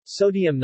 Sodium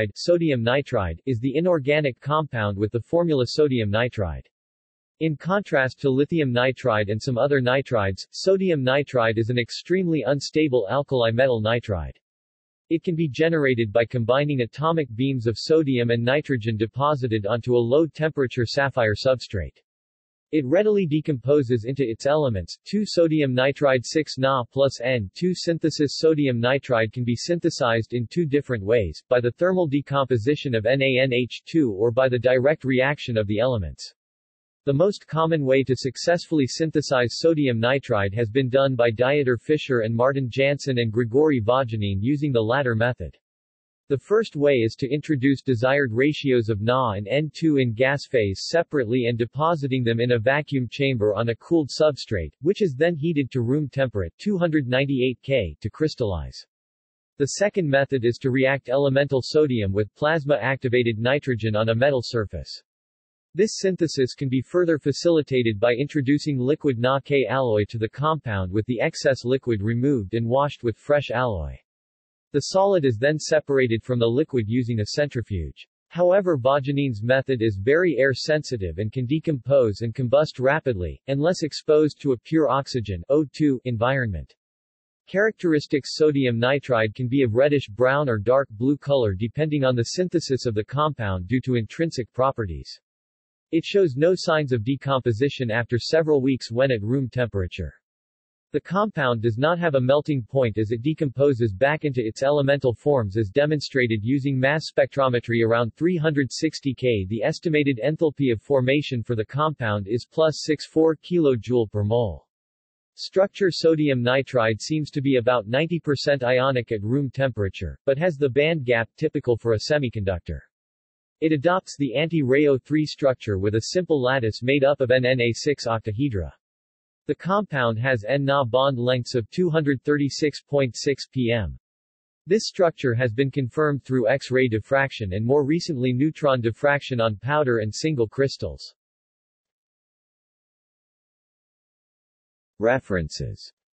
nitride is the inorganic compound with the formula sodium nitride. In contrast to lithium nitride and some other nitrides, sodium nitride is an extremely unstable alkali metal nitride. It can be generated by combining atomic beams of sodium and nitrogen deposited onto a low-temperature sapphire substrate. It readily decomposes into its elements, 2-sodium nitride 6Na plus N2 synthesis. Sodium nitride can be synthesized in two different ways, by the thermal decomposition of NaNH2 or by the direct reaction of the elements. The most common way to successfully synthesize sodium nitride has been done by Dieter Fischer and Martin Jansen and Grigory Vagenin using the latter method. The first way is to introduce desired ratios of Na and N2 in gas phase separately and depositing them in a vacuum chamber on a cooled substrate, which is then heated to room temperature 298 K to crystallize. The second method is to react elemental sodium with plasma-activated nitrogen on a metal surface. This synthesis can be further facilitated by introducing liquid Na-K alloy to the compound with the excess liquid removed and washed with fresh alloy. The solid is then separated from the liquid using a centrifuge. However, Vagenin's method is very air-sensitive and can decompose and combust rapidly, unless exposed to a pure oxygen O2 environment. Characteristic sodium nitride can be of reddish-brown or dark blue color depending on the synthesis of the compound due to intrinsic properties. It shows no signs of decomposition after several weeks when at room temperature. The compound does not have a melting point as it decomposes back into its elemental forms as demonstrated using mass spectrometry around 360 K. The estimated enthalpy of formation for the compound is +64 kJ per mole. Structure: sodium nitride seems to be about 90% ionic at room temperature, but has the band gap typical for a semiconductor. It adopts the anti-Rao3 structure with a simple lattice made up of NNA6 octahedra. The compound has N-Na bond lengths of 236.6 pm. This structure has been confirmed through X-ray diffraction and more recently neutron diffraction on powder and single crystals. References